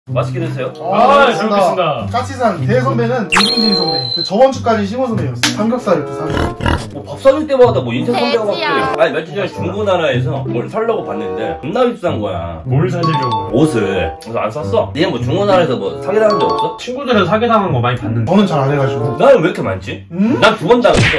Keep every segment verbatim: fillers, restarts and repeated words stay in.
맛있게 드세요. 아, 잘 먹겠습니다. 까치산 대선배는 유승진 선배. 저번 주까지 심호 선배였어. 삼겹살을 또 사줬어. 뭐 밥 사줄 때마다 뭐 인생 선배가 막 그래. 아니 며칠 전에 중고나라에서 뭘 살려고 봤는데 겁나 비싼 거야. 뭘 사주려고요? 옷을. 그래서 안 샀어. 니는 뭐 중고나라에서 뭐 사기당한 적 없어? 친구들은 사기당한 거 많이 봤는데 저는 잘 안 해가지고. 나는 왜 이렇게 많지? 음? 난 두 번 당했어.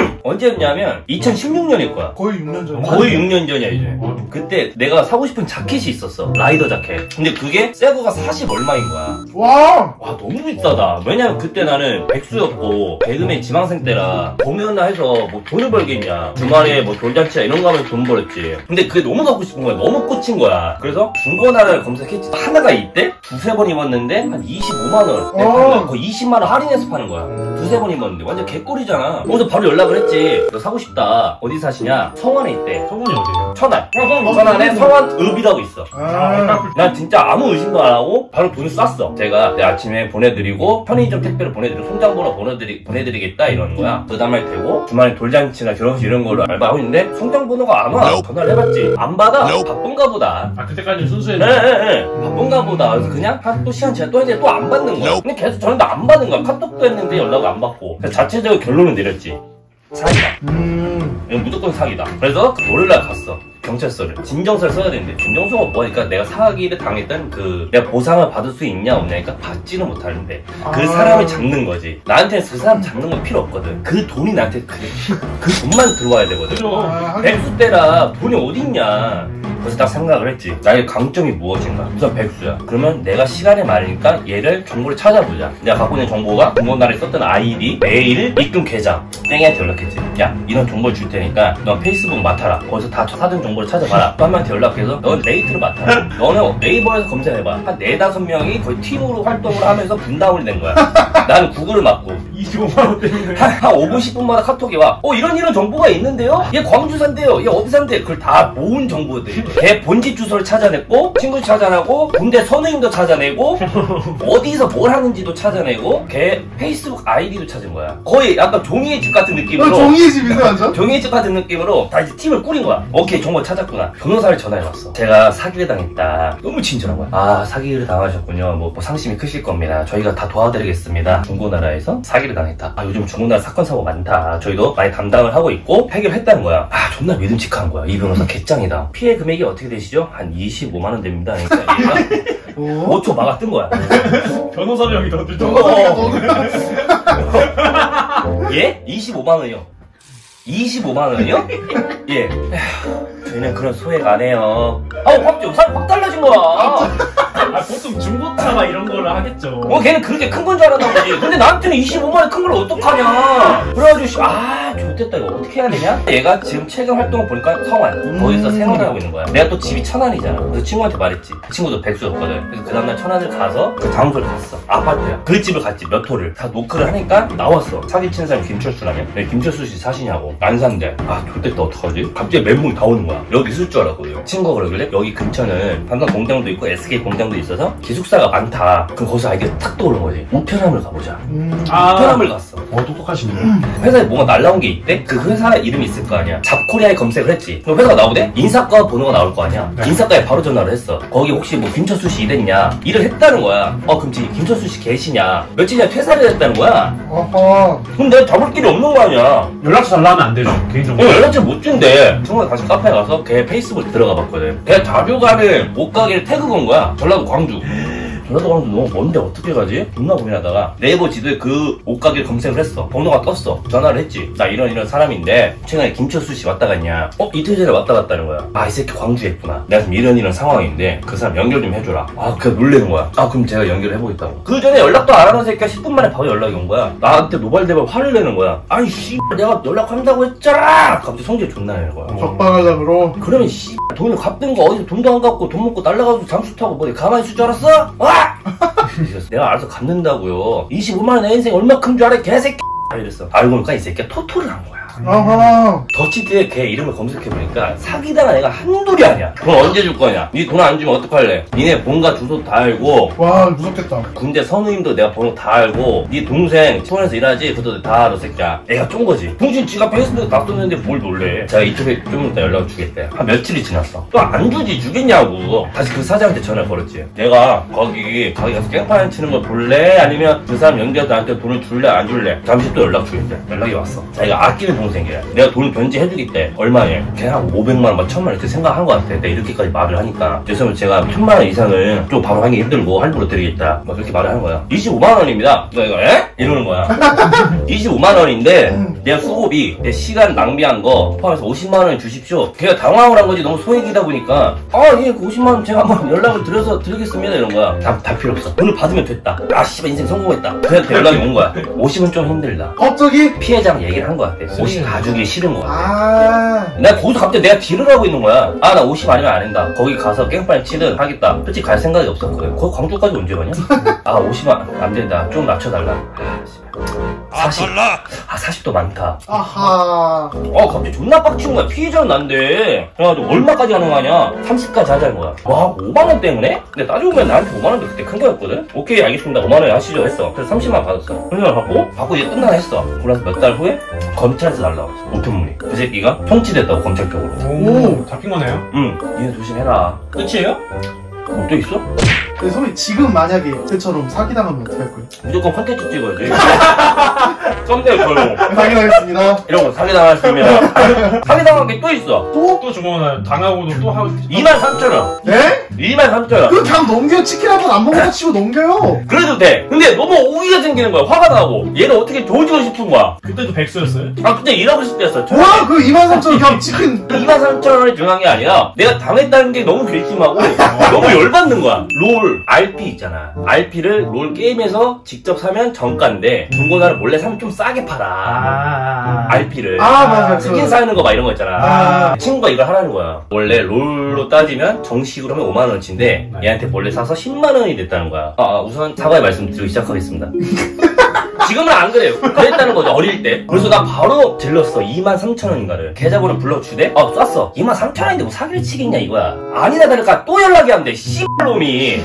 언제였냐면 이천십육 년일 거야. 거의 육 년 전. 거의 육 년 전이야 이제. 어. 그때 내가 사고 싶은 자켓이 있었어. 라이더 자켓. 근데 그게 새 거가 사십 얼마인 거야. 와! 와 너무 비싸다. 왜냐면 그때 나는 백수였고 개그맨 지망생 때라 공연나 해서 뭐 돈을 벌겠냐. 주말에 뭐 돌잔치야 이런 거 하면 돈 벌었지. 근데 그게 너무 갖고 싶은 거야. 너무 꽂힌 거야. 그래서 중고나라를 검색했지. 하나가 이때 두세 번 입었는데 한 이십오만 원. 어. 거의 이십만 원 할인해서 파는 거야. 두세 번 입었는데 완전 개꿀이잖아. 그래서 바로 연락을 했지. 너 사고 싶다. 어디 사시냐? 성안에 있대. 성분이 어디에요? 천안. 어, 천안에 성안읍이라고 있어. 아. 난 진짜 아무 의심도 안 하고 바로 돈을 쐈어. 제가 내 아침에 보내드리고 편의점 택배로 보내드리고 송장번호 보내드리, 보내드리겠다 이러는 거야. 그 다음날 되고 주말에 돌잔치나 결혼식 이런 걸로 알바하고 있는데 송장번호가 안 와. 전화를 해봤지. 안 받아. 바쁜가 보다. 아 그때까지 순수했네. 네네네. 바쁜가 보다. 그래서 그냥 한 또 시간 지나 또 했는데 또 안 받는 거야. 근데 계속 저는 안 받는 거야. 카톡도 했는데 연락을 안 받고. 그래서 자체적으로 결론을 내렸지. 사기다. 음. 이건 무조건 사기다. 그래서 그 월요일날 갔어. 경찰서를. 진정서를 써야 되는데 진정서가 뭐니까 내가 사기를 당했던 그 내가 보상을 받을 수 있냐 없냐니까 받지는 못하는데 그 아. 사람을 잡는 거지. 나한테는 그 사람 잡는 건 필요 없거든. 그 돈이 나한테 그래. 그 돈만 들어와야 되거든. 아, 하긴. 백수 때라 돈이 어딨냐. 그래서 딱 생각을 했지. 나의 강점이 무엇인가. 우선 백수야. 그러면 내가 시간이 많으니까 얘를 정보를 찾아보자. 내가 갖고 있는 정보가 부모날에 썼던 아이디, 메일, 입금 계좌. 땡이한테 연락했지. 야 이런 정보를 줄 테니까 넌 페이스북 맡아라. 거기서 다 사전 정보를 찾아봐라. 또 한 명한테 연락해서 넌 레이트를 맡아라. 너는 네이버에서 검색해봐. 한 네다섯 명이 거의 팀으로 활동을 하면서 분담을 된 거야. 나는 구글을 맡고 이십오만 원 때문에. 한, 한 오 분 십 분마다 카톡이 와. 어 이런 이런 정보가 있는데요? 얘 광주 산대요. 얘 어디 산대? 그걸 다 모은 정보들이. 걔 본집 주소를 찾아냈고 친구 찾아내고 군대 선우임도 찾아내고 어디서 뭘 하는지도 찾아내고 걔 페이스북 아이디도 찾은 거야. 거의 약간 종이의 집 같은 느낌으로. 어, 종이의 집인데 완전? 종이의 집 같은 느낌으로 다 이제 팀을 꾸린 거야. 오케이 정보 찾았구나. 변호사를 전화해봤어. 제가 사기를 당했다. 너무 친절한 거야. 아 사기를 당하셨군요. 뭐, 뭐 상심이 크실 겁니다. 저희가 다 도와드리겠습니다. 중고나라에서 사기를 당했다. 아 요즘 중고나라 사건 사고 많다. 저희도 많이 담당을 하고 있고 해결했다는 거야. 아 존나 믿음직한 거야. 이 변호사 개짱이다. 피해 금액이 어떻게 되시죠? 한 이십오만 원 됩니다. 그러니까 얘가 오 초 막아 뜬 거야. 변호사 형이 더 들죠. 예? 이십오만 원이요. 이십오만 원이요? 예. 에휴, 저희는 그런 소액 안 해요. 아우 확, 살, 확 달라진 거야. 아 보통 중고차가 이런 거를 하겠죠. 어 걔는 그렇게 큰 건 줄 알았나 보지. 근데 나한테는 이십오만 원 큰 걸 어떡하냐. 그래가지고 씨, 아 좋됐다 이거 어떻게 해야 되냐. 얘가 지금 최근 활동을 보니까 성안 거기서 생활을 하고 있는 거야. 내가 또 집이 천안이잖아. 그래서 친구한테 말했지. 그 친구도 백수였거든. 그래서 그 다음날 천안을 가서 그 장소를 갔어. 아파트야. 그 집을 갔지. 몇 호를 다 노크를 하니까 나왔어. 사기치는 사람이 김철수라며. 네, 김철수 씨 사시냐고. 안 산대. 아 좋됐다 어떡하지. 갑자기 멘붕이 다 오는 거야. 여기 있을 줄 알았거든. 친구가 그러길래 여기 근처는 관광 공장도 있고 에스케이 공장도 있어서 기숙사가 많다. 그럼 거기서 아이디가 탁 떠오른 거지. 우편함을 가보자. 음. 아. 우편함을 갔어. 어 똑똑하시네. 회사에 뭐가 날라온 게 있대? 그 회사 이름이 있을 거 아니야. 잡코리아에 검색을 했지. 그럼 회사가 나오대? 인사과 번호가 나올 거 아니야. 네. 인사과에 바로 전화를 했어. 거기 혹시 뭐 김철수 씨 일했냐? 일을 했다는 거야. 어 그럼 지금 김철수 씨 계시냐? 며칠 전에 퇴사를 했다는 거야. 어허. 그럼 내가 잡을 길이 없는 거 아니야. 연락처 달라면 안 되죠. 어, 개인정보. 연락처 못 준대. 친구가 다시 카페에 가서 걔 페이스북에 들어가 봤거든. 걔 자주 가는 옷가게를 태그 건 거야. 전라도 광주. 전라도 광주 너무 먼데 어떻게 가지? 존나 고민하다가 네이버 지도에 그 옷가게 검색을 했어. 번호가 떴어. 전화를 했지. 나 이런 이런 사람인데 최근에 김철수 씨 왔다 갔냐? 어? 이틀 전에 왔다 갔다는 거야. 아 이 새끼 광주에 있구나. 내가 지금 이런 이런 상황인데 그 사람 연결 좀 해줘라. 아 그게 놀래는 거야. 아 그럼 제가 연결을 해보겠다고. 그 전에 연락도 안 하는 새끼가 십 분 만에 바로 연락이 온 거야. 나한테 노발대발 화를 내는 거야. 아니 씨 내가 연락한다고 했잖아. 갑자기 성질 존나 내는 거야. 적방하려고. 그러면 씨 돈을 갚는 거 어디서 돈도 안 갚고 돈 먹고 날라가서 잠수 타고 뭐 가만히 있을 줄 알았어? 와! 내가 알아서 갚는다고요. 이십오만 원 내 인생 얼마 큰 줄 알아 개새끼. 이랬어. 알고 보니까 이 새끼가 토토를 한 거야. 아하. 더치트에 걔 이름을 검색해보니까 사기당한 애가 한둘이 아니야. 돈 언제 줄 거냐? 니 돈 안 주면 어떡할래? 니네 본가 주소 다 알고 와, 무섭겠다. 군대 선우임도 내가 번호 다 알고 니 동생 수원에서 일하지? 그것도 다 알아 새끼야. 애가 쫀 거지. 동신 지가 페이스북에 다 썼는데 뭘 놀래. 제가 이쪽에 좀 이따 연락을 주겠대. 한 며칠이 지났어. 또 안 주지 주겠냐고. 다시 그 사장한테 전화를 걸었지. 내가 거기 거기 가서 깽판 치는 걸 볼래? 아니면 그 사람 연결해서 나한테 돈을 줄래? 안 줄래? 잠시 또 연락 주겠대. 연락이 왔어. 자기가 아끼는 동생이야. 내가 돈 변제해주겠대. 얼마에? 걔한 오백만 원, 막 천만 원 이렇게 생각한 것 같아. 내가 이렇게까지 말을 하니까. 그래서 제가 천만 원 이상을 좀 바로 하기 힘들고 할부로 드리겠다. 막 그렇게 말을 하는 거야. 이십오만 원입니다. 내가 에? 이러는 거야. 이십오만 원인데 내가 수고비, 내 시간 낭비한 거 포함해서 오십만 원을 주십시오. 걔가 당황을 한 거지. 너무 소액이다 보니까 아, 예, 그 오십만 원 제가 한번 연락을 드려서 드리겠습니다. 이런 거야. 다, 다 필요 없어. 돈을 받으면 됐다. 아, 씨발 인생 성공했다. 그래서 연락이 온 거야. 오십은 좀 힘들다. 갑자기? 피해자랑 얘기를 한 거 같아. 오십 가주기 싫은 거 같아. 아. 내가 거기서 갑자기 내가 딜을 하고 있는 거야. 아, 나 오십 아니면 안 한다. 거기 가서 깽판 치든 하겠다. 솔직히 갈 생각이 없었거든. 거기 광주까지 언제 가냐? 아, 오십만 안 된다. 좀 낮춰달라. 아, 씨발. 사십. 아, 사십도 많다. 아하. 어, 갑자기 존나 빡치는 거야. 피해자는 난데. 그래가지고 얼마까지 가능하냐? 삼십까지 하자는 거야. 와, 오만 원 때문에? 근데 따지고 보면 나한테 오만 원도 그때 큰 거였거든? 오케이, 알겠습니다. 오만 원에 하시죠. 했어. 그래서 삼십만 원 받았어. 그래서 받고, 받고 이제 끝나 했어. 그래서 몇 달 후에 검찰에서 날라왔어. 우편물이. 그 새끼가 통치됐다고, 검찰격으로. 오, 잡힌 거네요? 응, 니네 조심해라. 끝이에요? 어, 또 있어? 근데 선배 지금 만약에 그때처럼 사기당하면 어떻게 할 거예요? 무조건 컨텐츠 찍어야지. 썸네일 걸고. 사기당했습니다. 이러고 사기당했습니다. 사기당한 게 또 있어. 또? 또 주문을 당하고도 또 하고. 이만 삼천 원. 네? 이만 삼천 원. 그럼 그냥 넘겨요. 치킨 한 번 안 먹어도 치고 넘겨요. 그래도 돼. 근데 너무 오기가 생기는 거야. 화가 나고. 얘를 어떻게 조지고 싶은 거야. 그때도 백수였어요? 아, 그때 일하고 싶을 때였어. 와, 그 이만 삼천 원 그냥 치킨. 이만 삼천 원이 중요한 게 아니라 내가 당했다는 게 너무 괘씸하고 너무 열받는 거야. 롤 알피 있잖아. 알피를 롤 게임에서 직접 사면 정가인데 중고나라 몰래 사면 좀 싸게 팔아. 아. 알피를. 아, 맞아. 스킨 사는 거 막 이런 거 있잖아. 아. 친구가 이걸 하라는 거야. 원래 롤로 따지면 정식으로 하면 오만 원어치인데 네. 얘한테 몰래 사서 십만 원이 됐다는 거야. 아, 우선 사과의 말씀 드리고 시작하겠습니다. 지금은 안 그래요. 그랬다는 거죠, 어릴 때. 그래서 나 바로 질렀어. 이만 삼천 원인가를. 계좌번호 불러주대? 어, 쐈어. 이만 삼천 원인데 뭐 사기를 치겠냐, 이거야. 아니나 다를까 또 연락이 안 돼, 씨발놈이.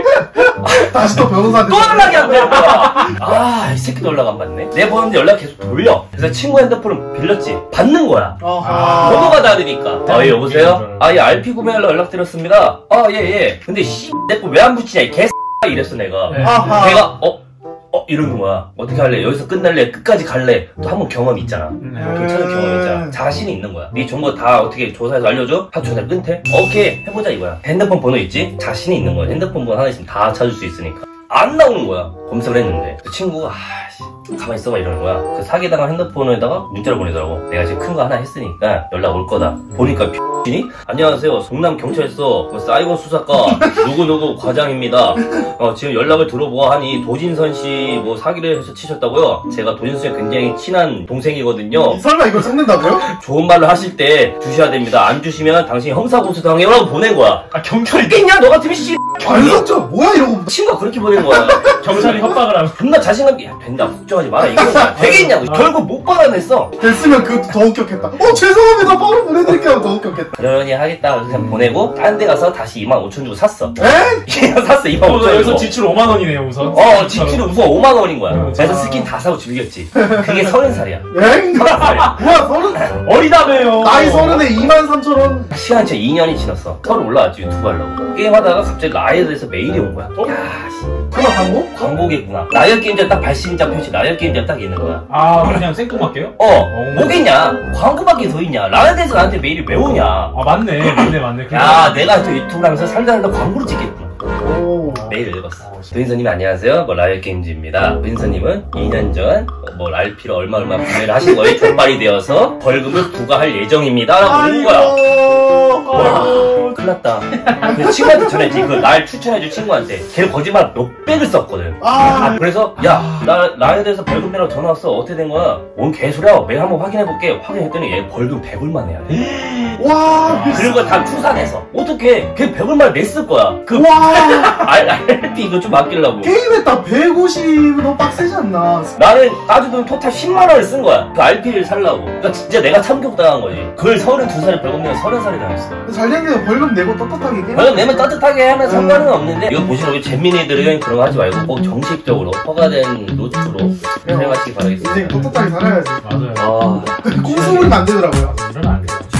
다시 또 변호사한테. 또 연락이 안 되는 거야. 아, 이 새끼도 연락 안 받네. 내 번호인데 연락 계속 돌려. 그래서 친구 핸드폰을 빌렸지. 받는 거야. 아하. 번호가 다르니까. 아, 예, 여보세요? 아, 예, 알피 구매하러 연락드렸습니다. 아, 예, 예. 근데 씨, 내 거 왜 안 붙이냐, 이 개 이랬어, 내가. 네. 아하. 내가, 어? 어? 이러는 거야. 어떻게 할래? 여기서 끝날래? 끝까지 갈래? 또 한 번 경험이 있잖아. 네. 괜찮은 경험이 있잖아. 자신이 있는 거야. 네 정보 다 어떻게 조사해서 알려줘? 하고 전화를 끊대? 오케이, 해보자 이거야. 핸드폰 번호 있지? 자신이 있는 거야. 핸드폰 번호 하나 있으면 다 찾을 수 있으니까. 안 나오는 거야. 검색을 했는데. 그 친구가, 아씨, 가만히 있어봐 이러는 거야. 그 사기당한 핸드폰에다가 문자를 보내더라고. 내가 지금 큰 거 하나 했으니까 연락 올 거다. 보니까 X니? 안녕하세요. 성남 경찰서 그 사이버 수사과 누구누구 과장입니다. 어, 지금 연락을 들어보아하니 도진선 씨 뭐 사기를 해서 치셨다고요? 제가 도진선 씨랑 굉장히 친한 동생이거든요. 설마 이걸 섞는다고요? 좋은 말로 하실 때 주셔야 됩니다. 안 주시면 당신이 형사고소 당해요 라고 보낸 거야. 아, 경찰이, 있겠냐? 너 같으면 씨 안 섞죠? 뭐야 이러고. 친구가 그렇게 보낸 거야. 경찰이 협박을 하고. 존나 자신감이 야 된다 걱정하지 마라 이거 되겠냐고. 결국 못 받아냈어. 됐으면 그것도 더 웃겼겠다. 어, 죄송합니다. 바로 보내드릴게요. 하면 더 웃겼겠다. 그러니 하겠다 그냥 보내고 딴 데 가서 다시 이만 오천 주고 샀어. 에? 샀어 이만 오천 여기서 주고. 지출 오만 원이네요, 우선. 어 지출이 우선 오만 원인 거야. 음, 그래서 아. 스킨 다 사고 즐겼지. 그게 서른 살이야. 에? 뭐야, 서른. 어리다며요. 나이 서른에 이만 삼천 원. 시간이 진짜 이 년이 지났어. 서울 올라왔지 유튜브 하려고. 게임하다가 갑자기 나에 대해서 메일이 온 거야. 어? 야 씨. 설마 광고? 광고겠구나. 라이엇 게임즈 딱 발신자 표시 라이엇 게임즈 딱 있는 거야. 아, 그냥 생뚱맞게요? 어 어. 뭐겠냐. 광고밖에 더 있냐. 라이엇에서 나한테 메일이 왜 오냐. 아, 맞네. 맞네, 맞네. 야 내가 또 유튜브를 하면서 살다 살다 광고를 찍겠구나. 오. 메일 읽었어. 도인선님 안녕하세요. 뭐 라이엇 게임즈입니다. 도인선님은 이 년 전 뭐 알피를 얼마 얼마 구매를 하신 거에 적발이 되어서 벌금을 부과할 예정입니다. 라고 오는 거야. 와, 큰일 났다. 그 친구한테 전했지. 그 날 추천해줄 친구한테. 걔는 거짓말 몇백을 썼거든. 아. 그래서 야, 나 라이엇에서 벌금 내라고 전화 왔어. 어떻게 된 거야? 뭔 개소리야. 매일 한번 확인해볼게. 확인했더니 얘 벌금 백불만 내야 돼. 와, 그 그런 거 다 투산해서. 어떻게 걔 백얼마를 냈을 거야. 그 와, 알알피 이거 좀 맡기려고. 게임에 딱 백오십 너무 빡세지 않나? 나는 따지면 토탈 십만 원을 쓴 거야. 그 알피를 살라고. 그러니까 진짜 내가 참교육당한 거지. 그걸 서른두 살에 벌금 내면 서른 살이 당했어. 잘 된 게 벌금 내고 떳떳하게 게임. 벌금 내면 따뜻하게 하면 상관은 없는데 이거 보시는 우리 잼민이들은 그런 거 하지 말고 꼭 정식적으로 허가된 루트로 생활하시기 바라겠습니다. 인생 떳떳하게 살아야지. 맞아요. 아, 꽁수 부리면 안 되더라고요. 이러면 안 돼요.